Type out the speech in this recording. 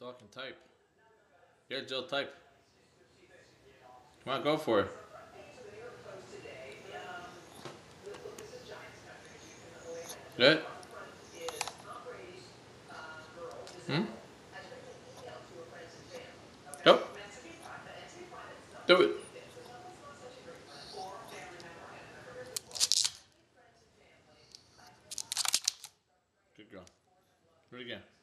Fucking type. Yeah, Jill, type. Come on, go for it. Good. Hmm? Go. Do it. Good girl. Do it again.